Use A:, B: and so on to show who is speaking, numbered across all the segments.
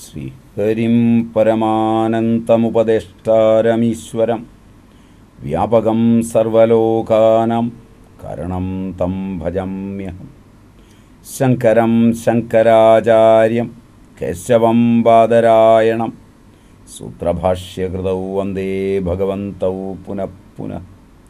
A: ശ്രീഹരിം പരമാനന്തമുപദേഷ്ടാരമീശ്വരം വ്യാപകം സർവലോകാനാം കരണം തം ഭജമ്യഹം. ശങ്കരം ശങ്കരാചാര്യം കേശവം ബാദരായണം സൂത്രഭാഷ്യകൃതൗ വന്ദേ ഭഗവന്തൗ പുനഃ പുനഃ.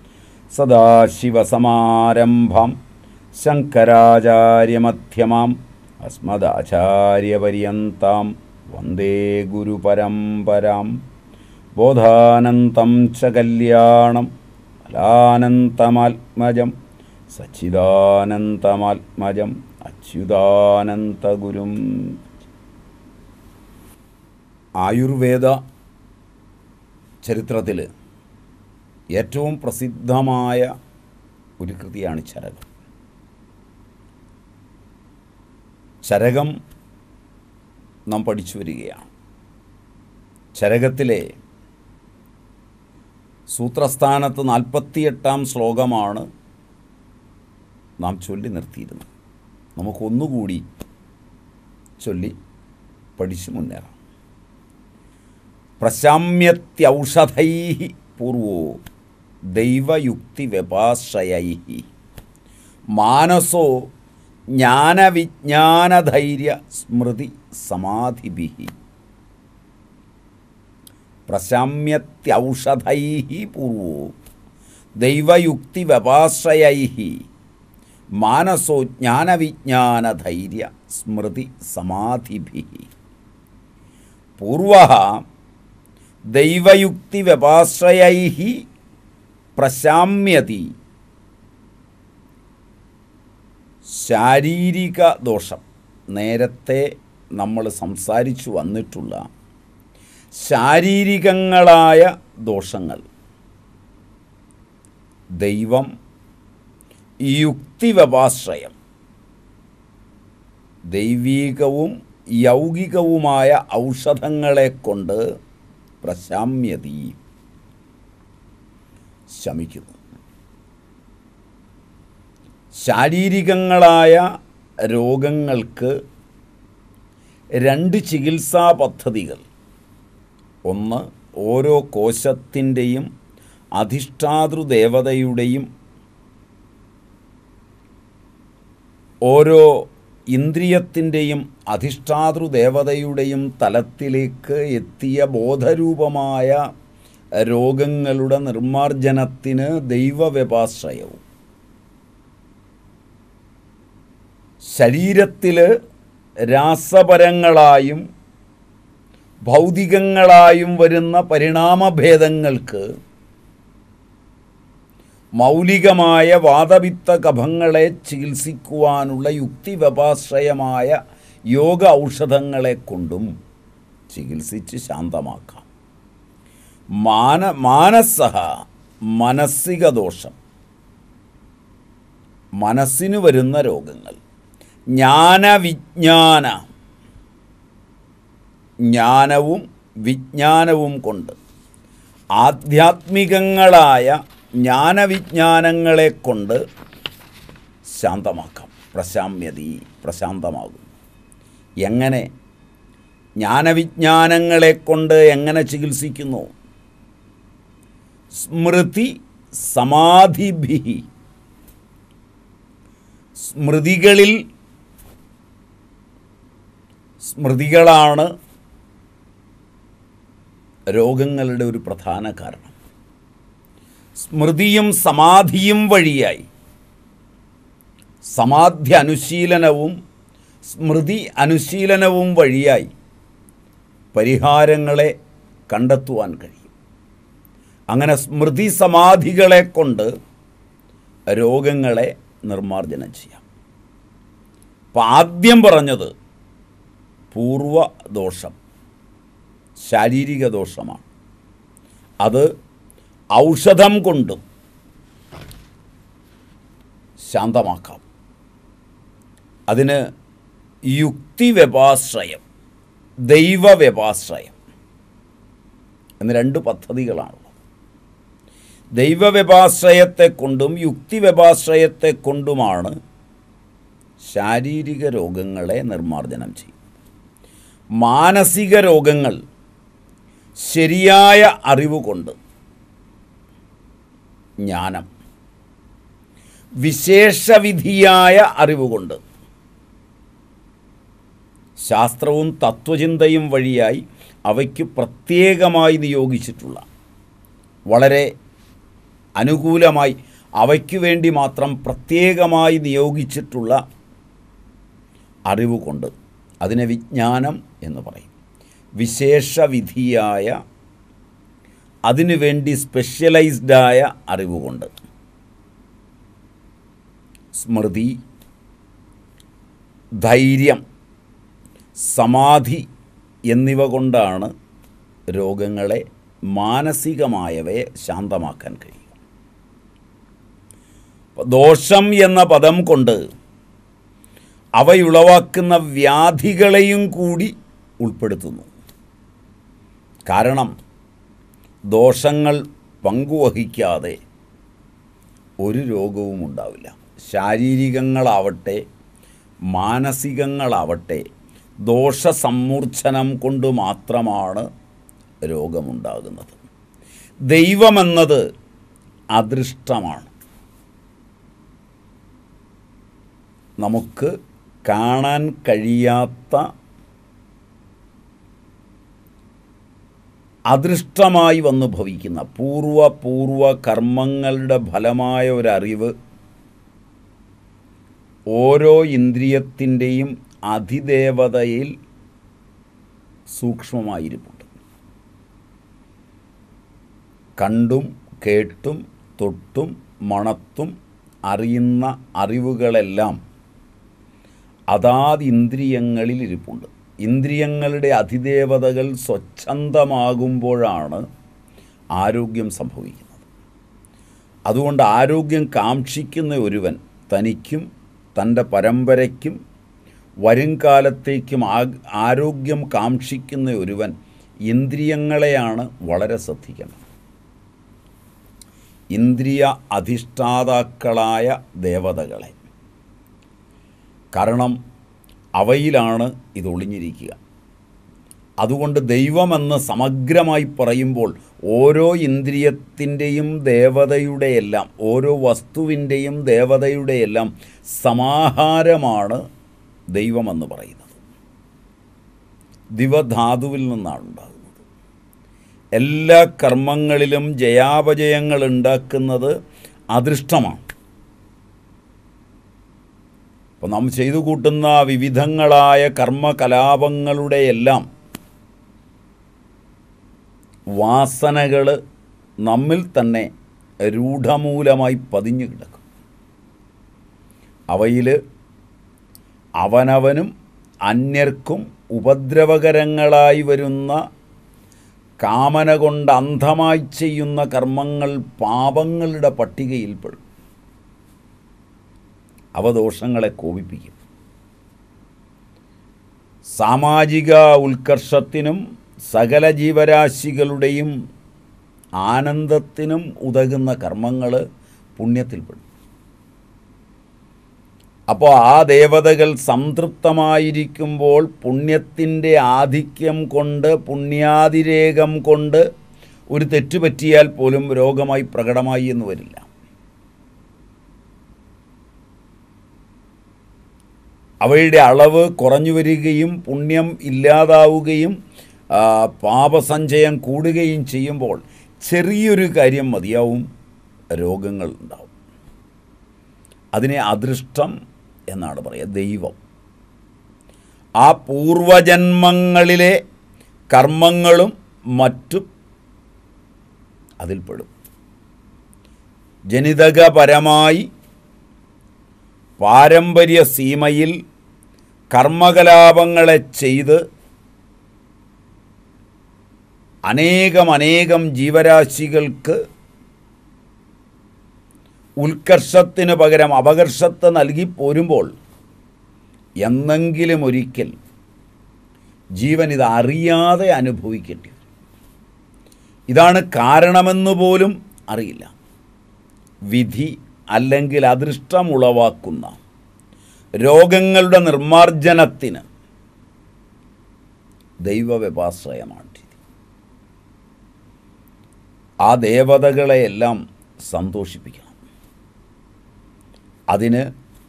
A: സദാശിവസമാരംഭാം ശങ്കരാചാര്യമധ്യമാം അസ്മദാചാര്യപര്യന്താം വന്ദേ ഗുരുപരമ്പരാം. ബോധാനന്തം ച കല്യാണം അലാനന്തമാത്മജം സച്ചിദാനന്തമാത്മജം അച്യുതാനന്തഗുരും. ആയുർവേദ ചരിത്രത്തിൽ ഏറ്റവും പ്രസിദ്ധമായ ഒരു കൃതിയാണ് ചരകം. ചരകം നാം പഠിച്ചു വരികയാണ്. ചരകത്തിലെ സൂത്രസ്ഥാനത്ത് 48-ാം ശ്ലോകമാണ് നാം ചൊല്ലി നിർത്തിയിരുന്നത്. നമുക്കൊന്നുകൂടി ചൊല്ലി പഠിച്ചു മുന്നേറാം. പ്രശാമ്യത്യൗഷധൈ പൂർവോ ദൈവയുക്തിവ്യപാശ്രയൈ മാനസോ ജ്ഞാനവിജ്ഞാനധൈര്യ സ്മൃതി സമാധിഭിഃ. പ്രശാമ്യത്യൗഷധൈ പൂർവോ ദൈവയുക്തിവ്യപാശ്രയൈ മാനസോ ജ്ഞാനവിജ്ഞാനധൈര്യ സ്മൃതി സമാധിഭിഃ. പൂർവഃ ദൈവയുക്തിവ്യപാശ്രയൈ പ്രശാമ്യതി. ശാരീരിക ദോഷം, നേരത്തെ നമ്മൾ സംസാരിച്ചു വന്നിട്ടുള്ള ശാരീരികങ്ങളായ ദോഷങ്ങൾ ദൈവം യുക്തിവ്യപാശ്രയം, ദൈവീകവും യൗകികവുമായ ഔഷധങ്ങളെ കൊണ്ട് പ്രശാമ്യതി, ശമിക്കുന്നു. ശാരീരികങ്ങളായ രോഗങ്ങൾക്ക് 2 ചികിത്സാ പദ്ധതികൾ. ഒന്ന്, ഓരോ കോശത്തിൻ്റെയും അധിഷ്ഠാതൃദേവതയുടെയും ഓരോ ഇന്ദ്രിയത്തിൻ്റെയും അധിഷ്ഠാതൃദേവതയുടെയും തലത്തിലേക്ക് എത്തിയ ബോധരൂപമായ രോഗങ്ങളുടെ നിർമ്മാർജ്ജനത്തിന് ദൈവവ്യപാശ്രയവും. ശരീരത്തിൽ രാസപരങ്ങളായും ഭൗതികങ്ങളായും വരുന്ന പരിണാമഭേദങ്ങൾക്ക് മൗലികമായ വാതപിത്ത കഫങ്ങളെ ചികിത്സിക്കുവാനുള്ള യുക്തിവ്യപാശ്രയമായ യോഗ ഔഷധങ്ങളെ കൊണ്ടും ചികിത്സിച്ച് ശാന്തമാക്കാം. മാനസഃ, മാനസിക ദോഷം, മനസ്സിന് വരുന്ന രോഗങ്ങൾ. ജ്ഞാനവിജ്ഞാന, ജ്ഞാനവും വിജ്ഞാനവും കൊണ്ട് ആധ്യാത്മികങ്ങളായ ജ്ഞാനവിജ്ഞാനങ്ങളെ കൊണ്ട് ശാന്തമാക്കാം. പ്രശാമ്യതി, പ്രശാന്തമാകും. എങ്ങനെ? ജ്ഞാനവിജ്ഞാനങ്ങളെ കൊണ്ട് എങ്ങനെ ചികിത്സിക്കുന്നു? സ്മൃതി സമാധിഭിഃ. സ്മൃതികളാണ് രോഗങ്ങളുടെ ഒരു പ്രധാന കാരണം. സ്മൃതിയും സമാധിയും വഴിയായി, സമാധി അനുശീലനവും സ്മൃതി അനുശീലനവും വഴിയായി പരിഹാരങ്ങളെ കണ്ടെത്തുവാൻ കഴിയും. അങ്ങനെ സ്മൃതി സമാധികളെ കൊണ്ട് രോഗങ്ങളെ നിർമ്മാർജ്ജനം ചെയ്യാം. അപ്പം ആദ്യം പറഞ്ഞത് പൂർവദോഷം, ശാരീരിക ദോഷമാണ്. അത് ഔഷധം കൊണ്ടും ശാന്തമാക്കാം. അതിന് യുക്തിവ്യപാശ്രയം, ദൈവവ്യപാശ്രയം എന്ന് 2 പദ്ധതികളാണുള്ളത്. ദൈവവ്യപാശ്രയത്തെ കൊണ്ടും യുക്തിവ്യപാശ്രയത്തെ കൊണ്ടുമാണ് ശാരീരിക രോഗങ്ങളെ നിർമ്മാർജ്ജനം ചെയ്യുന്നത്. മാനസിക രോഗങ്ങൾ ശരിയായ അറിവുകൊണ്ട്, ജ്ഞാനം, വിശേഷവിധിയായ അറിവുകൊണ്ട്, ശാസ്ത്രവും തത്വചിന്തയും വഴിയായി അവയ്ക്ക് പ്രത്യേകമായി നിയോഗിച്ചിട്ടുള്ള, വളരെ അനുകൂലമായി അവയ്ക്കു വേണ്ടി മാത്രം പ്രത്യേകമായി നിയോഗിച്ചിട്ടുള്ള അറിവുകൊണ്ട്, അതിനെ വിജ്ഞാനം എന്ന് പറയും. വിശേഷവിധിയായ, അതിനുവേണ്ടി സ്പെഷ്യലൈസ്ഡായ അറിവുകൊണ്ട്, സ്മൃതി, ധൈര്യം, സമാധി എന്നിവ കൊണ്ടാണ് രോഗങ്ങളെ, മാനസികമായവയെ ശാന്തമാക്കാൻ കഴിയും. ദോഷം എന്ന പദം കൊണ്ട് അവയുളവാക്കുന്ന വ്യാധികളെയും കൂടി ഉൾപ്പെടുത്തുന്നു. കാരണം ദോഷങ്ങൾ പങ്കുവഹിക്കാതെ ഒരു രോഗവും ഉണ്ടാവില്ല. ശാരീരികങ്ങളാവട്ടെ മാനസികങ്ങളാവട്ടെ ദോഷസമ്മൂർച്ഛനം കൊണ്ട് മാത്രമാണ് രോഗമുണ്ടാകുന്നത്. ദൈവമെന്നത് അദൃഷ്ടമാണ്. നമുക്ക് കാണാൻ കഴിയാത്ത, അദൃഷ്ടമായി വന്നു ഭവിക്കുന്ന പൂർവ കർമ്മങ്ങളുടെ ഫലമായ ഒരറിവ് ഓരോ ഇന്ദ്രിയത്തിൻ്റെയും അധിദേവതയിൽ സൂക്ഷ്മമായിരിപ്പുണ്ട്. കണ്ടും കേട്ടും തൊട്ടും മണത്തും അറിയുന്ന അറിവുകളെല്ലാം അതാത് ഇന്ദ്രിയങ്ങളിൽ ഇരിപ്പുണ്ട്. ഇന്ദ്രിയങ്ങളുടെ അധിദേവതകൾ സ്വച്ഛന്തമാകുമ്പോഴാണ് ആരോഗ്യം സംഭവിക്കുന്നത്. അതുകൊണ്ട് ആരോഗ്യം കാക്ഷിക്കുന്ന ഒരുവൻ തനിക്കും തൻ്റെ പരമ്പരയ്ക്കും വരും കാലത്തേക്കും ആരോഗ്യം കാക്ഷിക്കുന്ന ഒരുവൻ ഇന്ദ്രിയങ്ങളെയാണ് വളരെ ശ്രദ്ധിക്കേണ്ടത്. ഇന്ദ്രിയ അധിഷ്ഠാതാക്കളായ ദേവതകളെ. കാരണം അവയിലാണ് ഇതൊളിഞ്ഞിരിക്കുക. അതുകൊണ്ട് ദൈവമെന്ന് സമഗ്രമായി പറയുമ്പോൾ ഓരോ ഇന്ദ്രിയത്തിൻ്റെയും ദേവതയുടെയെല്ലാം, ഓരോ വസ്തുവിൻ്റെയും ദേവതയുടെയെല്ലാം സമാഹാരമാണ് ദൈവമെന്ന് പറയുന്നത്. ദിവധാതുവിൽ നിന്നാണ് ഉണ്ടാകുന്നത്. എല്ലാ കർമ്മങ്ങളിലും ജയാപജയങ്ങൾ ഉണ്ടാക്കുന്നത് അദൃഷ്ടമാണ്. അപ്പോൾ നാം ചെയ്തു കൂട്ടുന്ന വിവിധങ്ങളായ കർമ്മകലാപങ്ങളുടെയെല്ലാം വാസനകൾ നമ്മിൽ തന്നെ രൂഢമൂലമായി പതിഞ്ഞു കിടക്കും. അവയിൽ അവനവനും അന്യർക്കും ഉപദ്രവകരങ്ങളായി വരുന്ന, കാമന കൊണ്ട് അന്ധമായി ചെയ്യുന്ന കർമ്മങ്ങൾ പാപങ്ങളുടെ പട്ടികയിൽപ്പെടും. അവ ദോഷങ്ങളെ കോപിപ്പിക്കും. സാമാജിക ഉത്കർഷത്തിനും സകല ജീവരാശികളുടെയും ആനന്ദത്തിനും ഉതകുന്ന കർമ്മങ്ങൾ പുണ്യത്തിൽപ്പെടും. അപ്പോൾ ആ ദേവതകൾ സംതൃപ്തമായിരിക്കുമ്പോൾ പുണ്യത്തിൻ്റെ ആധിക്യം കൊണ്ട്, പുണ്യാതിരേകം കൊണ്ട് ഒരു തെറ്റുപറ്റിയാൽ പോലും രോഗമായി പ്രകടമായി എന്ന് വരില്ല. അവയുടെ അളവ് കുറഞ്ഞു വരികയും പുണ്യം ഇല്ലാതാവുകയും പാപസഞ്ചയം കൂടുകയും ചെയ്യുമ്പോൾ ചെറിയൊരു കാര്യം മതിയാവും, രോഗങ്ങൾ ഉണ്ടാവും. അതിനെ അദൃഷ്ടം എന്നാണ് പറയുക. ദൈവം ആ പൂർവജന്മങ്ങളിലെ കർമ്മങ്ങളും മറ്റും അതിൽപ്പെടും. ജനിതകപരമായി പാരമ്പര്യ സീമയിൽ കർമ്മകലാപങ്ങളെ ചെയ്ത് അനേകം ജീവരാശികൾക്ക് ഉത്കർഷത്തിന് പകരം അപകർഷത്തെ നൽകി പോരുമ്പോൾ എന്നെങ്കിലും ഒരിക്കൽ ജീവൻ ഇത് അറിയാതെ അനുഭവിക്കേണ്ടി വരും. ഇതാണ് കാരണമെന്ന് പോലും അറിയില്ല. വിധി അല്ലെങ്കിൽ അദൃഷ്ടമുളവാക്കുന്ന രോഗങ്ങളുടെ നിർമ്മാർജ്ജനത്തിന് ദൈവവ്യപാശ്രയമാണ് രീതി. ആ ദേവതകളെയെല്ലാം സന്തോഷിപ്പിക്കണം. അതിന്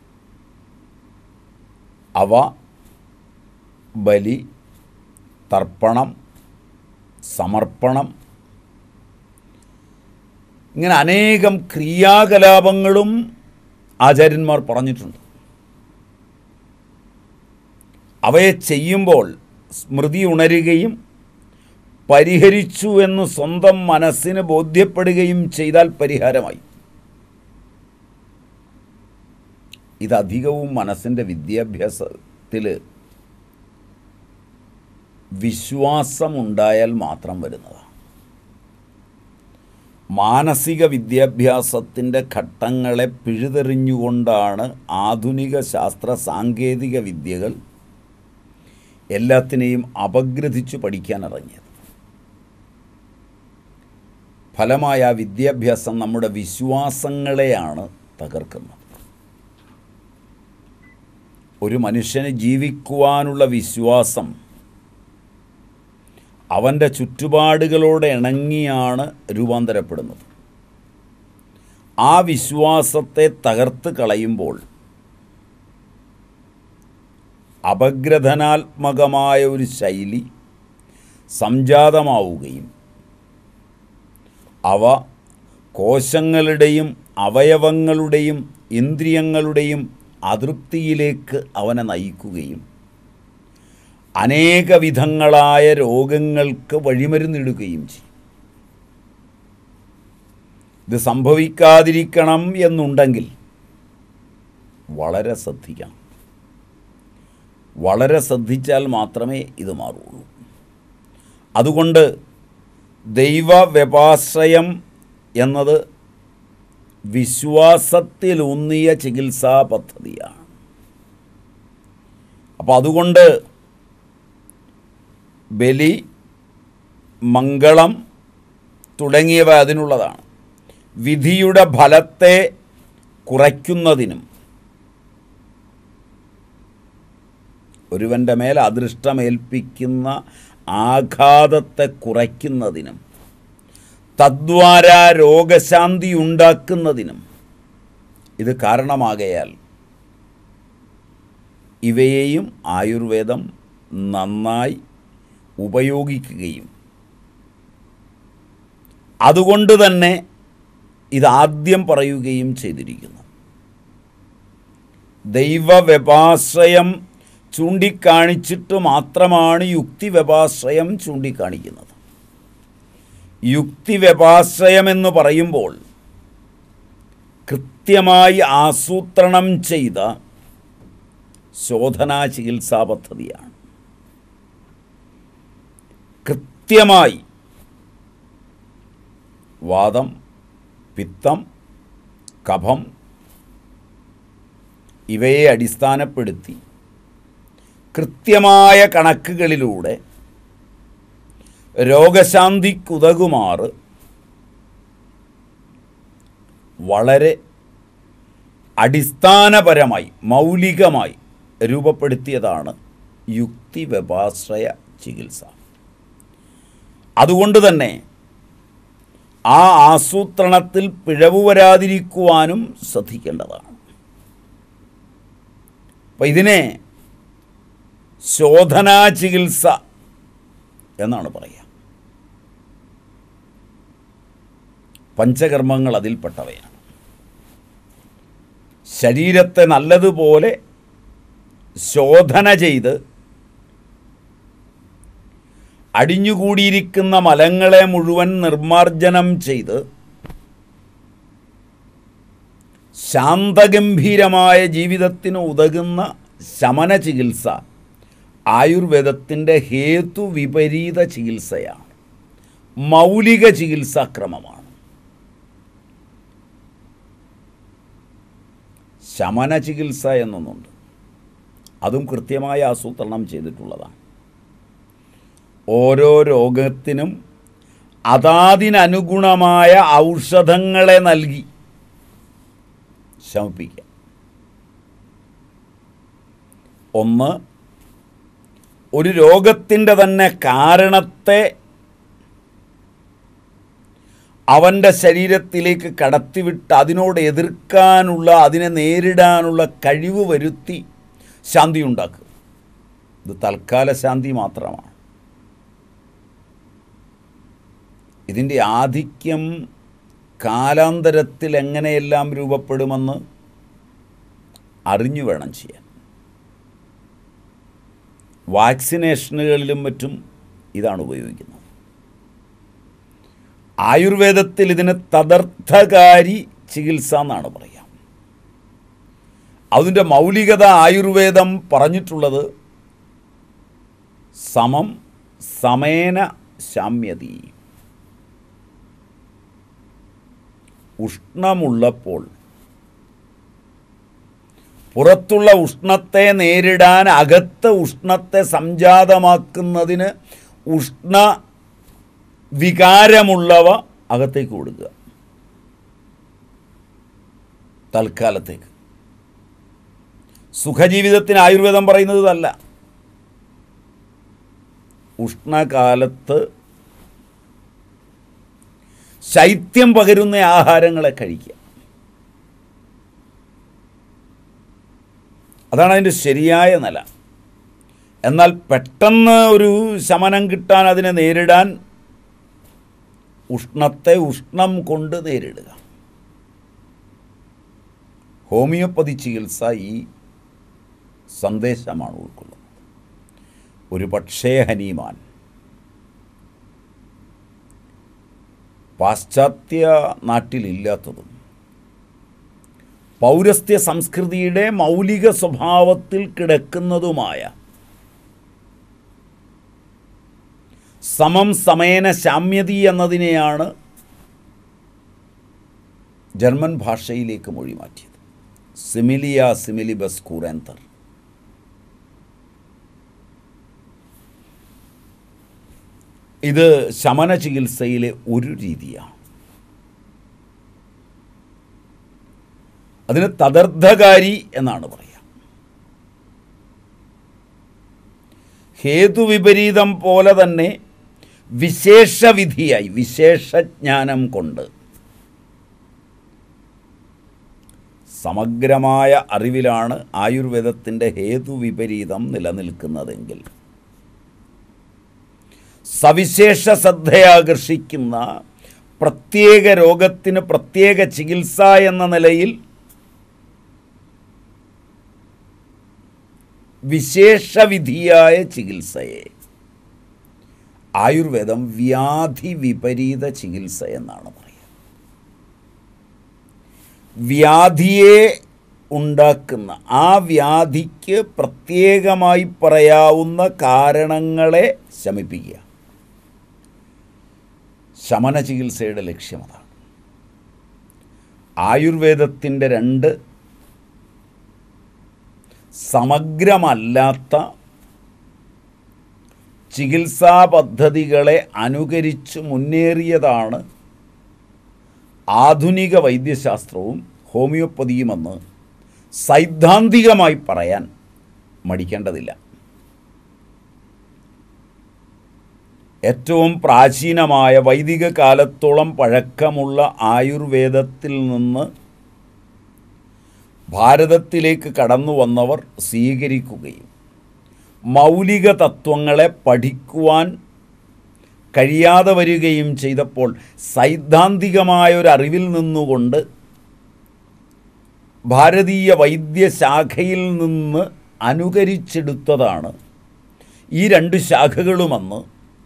A: അവ ബലി, തർപ്പണം, സമർപ്പണം, ഇങ്ങനെ അനേകം ക്രിയാകലാപങ്ങളും ആചാര്യന്മാർ പറഞ്ഞിട്ടുണ്ട്. അവയെ ചെയ്യുമ്പോൾ സ്മൃതി ഉണരുകയും പരിഹരിച്ചു എന്ന് സ്വന്തം മനസ്സിന് ബോധ്യപ്പെടുകയും ചെയ്താൽ പരിഹാരമായി. ഇതധികവും മനസ്സിൻ്റെ വിദ്യാഭ്യാസത്തിൽ വിശ്വാസമുണ്ടായാൽ മാത്രം വരുന്നതാണ്. മാനസിക വിദ്യാഭ്യാസത്തിൻ്റെ ഘട്ടങ്ങളെ പിഴുതെറിഞ്ഞുകൊണ്ടാണ് ആധുനിക ശാസ്ത്ര സാങ്കേതിക വിദ്യകൾ എല്ലാത്തിനെയും അപഗ്രഥിച്ചു പഠിക്കാനിറങ്ങിയത്. ഫലമായ വിദ്യാഭ്യാസം നമ്മുടെ വിശ്വാസങ്ങളെയാണ് തകർക്കുന്നത്. ഒരു മനുഷ്യന് ജീവിക്കുവാനുള്ള വിശ്വാസം അവൻ്റെ ചുറ്റുപാടുകളോട് ഇണങ്ങിയാണ് രൂപാന്തരപ്പെടുന്നത്. ആ വിശ്വാസത്തെ തകർത്ത് കളയുമ്പോൾ അപഗ്രഥനാത്മകമായ ഒരു ശൈലി സംജാതമാവുകയും അവ കോശങ്ങളുടെയും അവയവങ്ങളുടെയും ഇന്ദ്രിയങ്ങളുടെയും അതൃപ്തിയിലേക്ക് അവനെ നയിക്കുകയും അനേകവിധങ്ങളായ രോഗങ്ങൾക്ക് വഴിമരുന്നിടുകയും ചെയ്യും. ഇത് സംഭവിക്കാതിരിക്കണം എന്നുണ്ടെങ്കിൽ വളരെ ശ്രദ്ധിക്കണം. വളരെ ശ്രദ്ധിച്ചാൽ മാത്രമേ ഇത് മാറുള്ളൂ. അതുകൊണ്ട് ദൈവവ്യപാശ്രയം എന്നത് വിശ്വാസത്തിലൂന്നിയ ചികിത്സാ പദ്ധതിയാണ്. അപ്പോൾ അതുകൊണ്ട് ബലി, മംഗളം തുടങ്ങിയവ അതിനുള്ളതാണ്. വിധിയുടെ ഫലത്തെ കുറയ്ക്കുന്നതിനും ഒരുവൻ്റെ മേൽ അദൃഷ്ടമേൽപ്പിക്കുന്ന ആഘാതത്തെ കുറയ്ക്കുന്നതിനും തദ്വാര രോഗശാന്തി ഉണ്ടാക്കുന്നതിനും ഇത് കാരണമാകയാൽ ഇവയെയും ആയുർവേദം നന്നായി ഉപയോഗിക്കുകയും അതുകൊണ്ട് തന്നെ ഇതാദ്യം പറയുകയും ചെയ്തിരിക്കുന്നു. ദൈവവ്യപാശ്രയം ചൂണ്ടിക്കാണിച്ചിട്ട് മാത്രമാണ് യുക്തിവ്യപാശ്രയം ചൂണ്ടിക്കാണിക്കുന്നത്. യുക്തിവ്യപാശ്രയമെന്ന് പറയുമ്പോൾ കൃത്യമായി ആസൂത്രണം ചെയ്ത ശോധനാ ചികിത്സാ പദ്ധതിയാണ്. കൃത്യമായി വാതം, പിത്തം, കഫം ഇവയെ അടിസ്ഥാനപ്പെടുത്തി കൃത്യമായ കണക്കുകളിലൂടെ രോഗശാന്തിക്കുതകുമാറ് വളരെ അടിസ്ഥാനപരമായി മൗലികമായി രൂപപ്പെടുത്തിയതാണ് യുക്തിവ്യപാശ്രയ ചികിത്സ. അതുകൊണ്ട് തന്നെ ആ ആസൂത്രണത്തിൽ പിഴവ് വരാതിരിക്കുവാനും ശ്രദ്ധിക്കേണ്ടതാണ്. അപ്പം ഇതിനെ ശോധനാ ചികിത്സ എന്നാണ് പറയുക. പഞ്ചകർമ്മങ്ങൾ അതിൽപ്പെട്ടവയാണ്. ശരീരത്തെ നല്ലതുപോലെ ശോധന ചെയ്ത് അടിഞ്ഞുകൂടിയിരിക്കുന്ന മലങ്ങളെ മുഴുവൻ നിർമ്മാർജ്ജനം ചെയ്ത് ശാന്തഗംഭീരമായ ജീവിതത്തിന് ഉതകുന്ന ശമന ചികിത്സ ആയുർവേദത്തിൻ്റെ ഹേതുവിപരീത ചികിത്സയാണ്. മൗലിക ചികിത്സാക്രമമാണ്. ശമന ചികിത്സ എന്നൊന്നുണ്ട്. അതും കൃത്യമായി ആസൂത്രണം ചെയ്തിട്ടുള്ളതാണ്. ഓരോ രോഗത്തിനും അതാതിനനുഗുണമായ ഔഷധങ്ങളെ നൽകി ശമിപ്പിക്കാം. ഒന്ന് ഒരു രോഗത്തിൻ്റെ തന്നെ കാരണത്തെ അവൻ്റെ ശരീരത്തിലേക്ക് കടത്തിവിട്ട് അതിനോട് എതിർക്കാനുള്ള, അതിനെ നേരിടാനുള്ള കഴിവ് വരുത്തി ശാന്തി ഉണ്ടാക്കുക. ഇത് തൽക്കാല ശാന്തി മാത്രമാണ്. ഇതിൻ്റെ ആധിക്യം കാലാന്തരത്തിൽ എങ്ങനെയെല്ലാം രൂപപ്പെടുമെന്ന് അറിഞ്ഞു വേണം ചെയ്യാൻ. വാക്സിനേഷനുകളിലും മറ്റും ഇതാണ് ഉപയോഗിക്കുന്നത്. ആയുർവേദത്തിൽ ഇതിന് തദർത്ഥകാരി ചികിത്സ എന്നാണ് പറയുക. അതിൻ്റെ മൗലികത ആയുർവേദം പറഞ്ഞിട്ടുള്ളത് സമം സമേന ശാമ്യതി. ഉഷ്ണമുള്ളപ്പോൾ പുറത്തുള്ള ഉഷ്ണത്തെ നേരിടാൻ അകത്ത് ഉഷ്ണത്തെ സംജാതമാക്കുന്നതിന് ഉഷ്ണ വികാരമുള്ളവ അകത്തേക്ക് കൊടുക്കുക തൽക്കാലത്തേക്ക്. സുഖജീവിതത്തിന് ആയുർവേദം പറയുന്നത് അല്ല. ഉഷ്ണകാലത്ത് ശൈത്യം പകരുന്ന ആഹാരങ്ങളെ കഴിക്കുക. അതാണ് അതിൻ്റെ ശരിയായ നില. എന്നാൽ പെട്ടെന്ന് ഒരു ശമനം കിട്ടാൻ, അതിനെ നേരിടാൻ ഉഷ്ണത്തെ ഉഷ്ണം കൊണ്ട് നേരിടുക. ഹോമിയോപ്പതി ചികിത്സ ഈ സന്ദേശമാണ് ഉൾക്കൊള്ളുന്നത്. ഒരു പക്ഷേ ഹനീമാൻ പാശ്ചാത്യ നാട്ടിലില്ലാത്തതും പൗരസ്ത്യ സംസ്കൃതിയുടെ മൗലിക സ്വഭാവത്തിൽ കിടക്കുന്നതുമായ സമം സമേന ശാമ്യതി എന്നതിനെയാണ് ജർമ്മൻ ഭാഷയിലേക്ക് മൊഴി മാറ്റിയത്. സിമിലിയ സിമിലിബസ് കൂറേന്തർ. ഇത് ശമന ചികിത്സയിലെ ഒരു രീതിയാണ്. അതിന് തദർത്ഥകാരി എന്നാണ് പറയുക. ഹേതുവിപരീതം പോലെ തന്നെ വിശേഷവിധിയായി, വിശേഷജ്ഞാനം കൊണ്ട്, സമഗ്രമായ അറിവിലാണ് ആയുർവേദത്തിൻ്റെ ഹേതുവിപരീതം നിലനിൽക്കുന്നതെങ്കിൽ സവിശേഷ ശ്രദ്ധയാകർഷിക്കുന്ന പ്രത്യേക രോഗത്തിന് പ്രത്യേക ചികിത്സ എന്ന നിലയിൽ വിശേഷവിധിയായ ചികിത്സയെ ആയുർവേദം വ്യാധി വിപരീത ചികിത്സ എന്നാണ് പറയുക. വ്യാധിയെ ഉണ്ടാക്കുന്ന, ആ വ്യാധിക്ക് പ്രത്യേകമായി പറയാവുന്ന കാരണങ്ങളെ ശമിപ്പിക്കുക. ശമന ചികിത്സയുടെ ലക്ഷ്യം അതാണ്. ആയുർവേദത്തിൻ്റെ രണ്ട് സമഗ്രമല്ലാത്ത ചികിത്സാ പദ്ധതികളെ അനുകരിച്ച് മുന്നേറിയതാണ് ആധുനിക വൈദ്യശാസ്ത്രവും ഹോമിയോപ്പതിയുമെന്ന് സൈദ്ധാന്തികമായി പറയാൻ മടിക്കേണ്ടതില്ല. ഏറ്റവും പ്രാചീനമായ വൈദിക കാലത്തോളം പഴക്കമുള്ള ആയുർവേദത്തിൽ നിന്ന് ഭാരതത്തിലേക്ക് കടന്നു വന്നവർ സ്വീകരിക്കുകയും മൗലിക തത്വങ്ങളെ പഠിക്കുവാൻ കഴിയാതെ വരികയും ചെയ്തപ്പോൾ സൈദ്ധാന്തികമായൊരറിവിൽ നിന്നുകൊണ്ട് ഭാരതീയ വൈദ്യശാഖയിൽ നിന്ന് അനുകരിച്ചെടുത്തതാണ് ഈ രണ്ട് ശാഖകളുമെന്ന്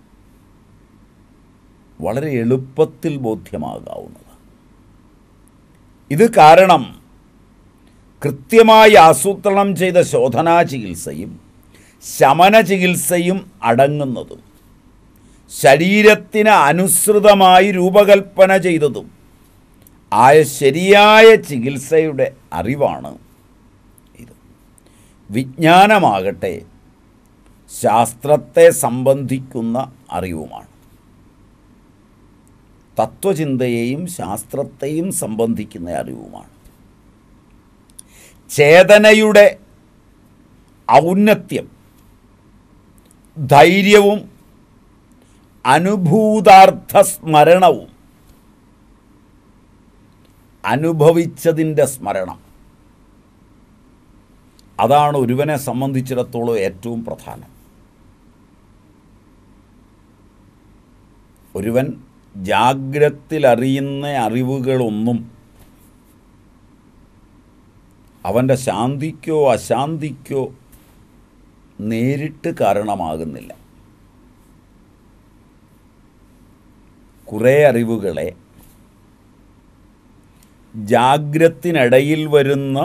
A: വളരെ എളുപ്പത്തിൽ ബോധ്യമാകാവുന്നത്. ഇത് കാരണം കൃത്യമായി ആസൂത്രണം ചെയ്ത ശോധനാ ചികിത്സയും ശമന ചികിത്സയും അടങ്ങുന്നതും ശരീരത്തിന് അനുസൃതമായി രൂപകൽപ്പന ചെയ്തതും ആയ ശരിയായ ചികിത്സയുടെ അറിവാണ് ഇത്. വിജ്ഞാനമാകട്ടെ ശാസ്ത്രത്തെ സംബന്ധിക്കുന്ന അറിവുമാണ്. തത്വചിന്തയെയും ശാസ്ത്രത്തെയും സംബന്ധിക്കുന്ന അറിവുമാണ്. ചേതനയുടെ ഔന്നത്യം ധൈര്യവും അനുഭൂതാർത്ഥ സ്മരണവും, അനുഭവിച്ചതിൻ്റെ സ്മരണം, അതാണ് ഒരുവനെ സംബന്ധിച്ചിടത്തോളം ഏറ്റവും പ്രധാനം. ഒരുവൻ ജാഗ്രതയിലറിയുന്ന അറിവുകളൊന്നും അവൻ്റെ ശാന്തിക്കോ അശാന്തിക്കോ നേരിട്ട് കാരണമാകുന്നില്ല. കുറേ അറിവുകളെ ജാഗ്രതയിനിടയിൽ വരുന്ന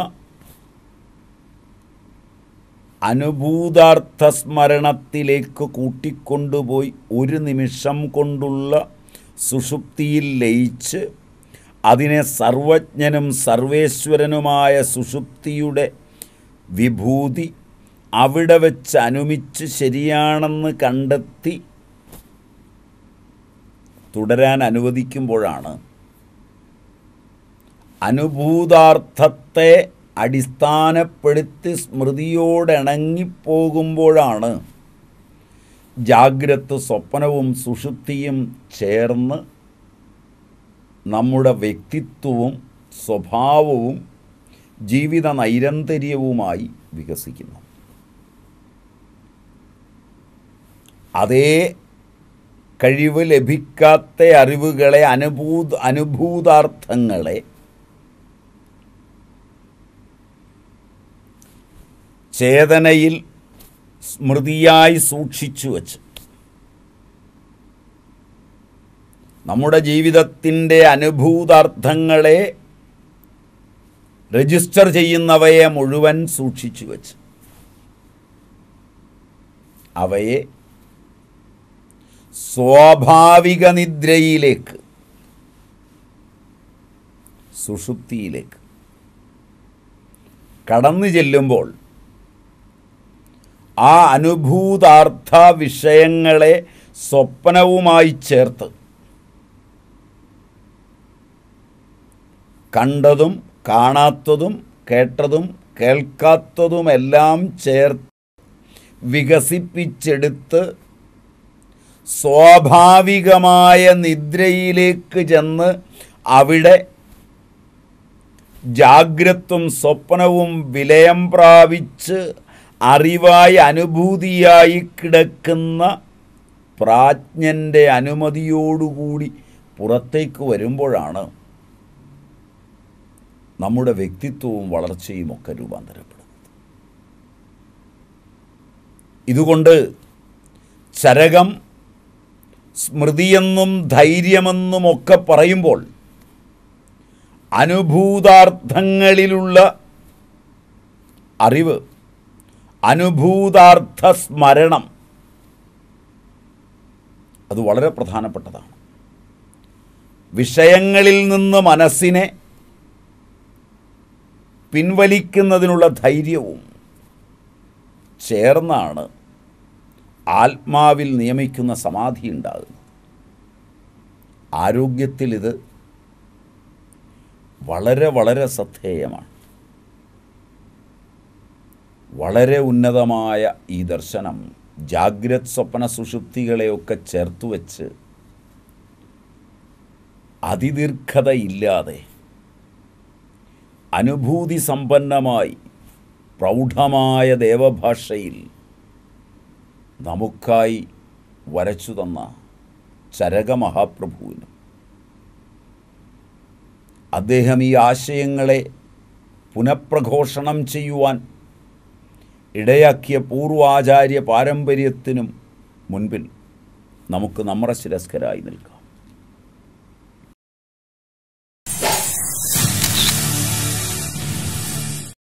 A: അനുഭൂതാർത്ഥ സ്മരണത്തിലേക്ക് കൂട്ടിക്കൊണ്ടുപോയി ഒരു നിമിഷം കൊണ്ടുള്ള സുഷുപ്തിയിൽ ലയിച്ച് അതിനെ സർവജ്ഞനും സർവേശ്വരനുമായ സുഷുപ്തിയുടെ വിഭൂതി അവിടെ വെച്ച് അനുമിച്ച് ശരിയാണെന്ന് കണ്ടെത്തി തുടരാൻ അനുവദിക്കുമ്പോഴാണ്, അനുഭൂതാർത്ഥത്തെ അടിസ്ഥാനപ്പെടുത്തി സ്മൃതിയോടിണങ്ങിപ്പോകുമ്പോഴാണ് ജാഗ്രത സ്വപ്നവും സുഷുപ്തിയും ചേർന്ന് നമ്മുടെ വ്യക്തിത്വവും സ്വഭാവവും ജീവിത നൈരന്തര്യവുമായി വികസിക്കുന്നു. അതേ കഴിവ് ലഭിക്കാത്ത അറിവുകളെ, അനുഭൂതാർത്ഥങ്ങളെ ചേതനയിൽ സ്മൃതിയായി സൂക്ഷിച്ചു വച്ച് നമ്മുടെ ജീവിതത്തിൻ്റെ അനുഭൂതാർത്ഥങ്ങളെ രജിസ്റ്റർ ചെയ്യുന്നവയെ മുഴുവൻ സൂക്ഷിച്ചു വച്ച് അവയെ സ്വാഭാവിക നിദ്രയിലേക്ക്, സുഷുപ്തിയിലേക്ക് കടന്നു ചെല്ലുമ്പോൾ ആ അനുഭൂതാർത്ഥ വിഷയങ്ങളെ സ്വപ്നവുമായി ചേർത്ത് കണ്ടതും കാണാത്തതും കേട്ടതും കേൾക്കാത്തതുമെല്ലാം ചേർത്ത് വികസിപ്പിച്ചെടുത്ത് സ്വാഭാവികമായ നിദ്രയിലേക്ക് ചെന്ന് അവിടെ ജാഗ്രതും സ്വപ്നവും വിലയം പ്രാപിച്ച് അറിവായി അനുഭൂതിയായി കിടക്കുന്ന പ്രാജ്ഞൻ്റെ അനുമതിയോടുകൂടി പുറത്തേക്ക് വരുമ്പോഴാണ് നമ്മുടെ വ്യക്തിത്വവും വളർച്ചയും ഒക്കെ രൂപാന്തരപ്പെടുന്നത്. ഇതുകൊണ്ട് ചരകം സ്മൃതിയെന്നും ധൈര്യമെന്നുമൊക്കെ പറയുമ്പോൾ അനുഭൂതാർത്ഥങ്ങളിലുള്ള അറിവ്, അനുഭൂതാർത്ഥ സ്മരണം, അത് വളരെ പ്രധാനപ്പെട്ടതാണ്. വിഷയങ്ങളിൽ നിന്ന് മനസ്സിനെ പിൻവലിക്കുന്നതിനുള്ള ധൈര്യവും ചേർന്നാണ് ആത്മാവിൽ നിയമിക്കുന്ന സമാധി ഉണ്ടാകുന്നത്. ആരോഗ്യത്തിൽ ഇത് വളരെ വളരെ ശ്രദ്ധേയമാണ്. വളരെ ഉന്നതമായ ഈ ദർശനം ജാഗ്രത് സ്വപ്ന സുഷുപ്തികളെയൊക്കെ ചേർത്തുവെച്ച് അതിദീർഘതയില്ലാതെ അനുഭൂതി സമ്പന്നമായി പ്രൗഢമായ ദേവഭാഷയിൽ നമുക്കായി വരച്ചു തന്ന ചരക മഹാപ്രഭുവിനും അദ്ദേഹം ഈ ആശയങ്ങളെ പുനഃപ്രഘോഷണം ചെയ്യുവാൻ ഇടയാക്കിയ പൂർവാചാര്യ പാരമ്പര്യത്തിനും മുൻപിൽ നമുക്ക് നമ്രശിരസ്കരായി നിൽക്കാം.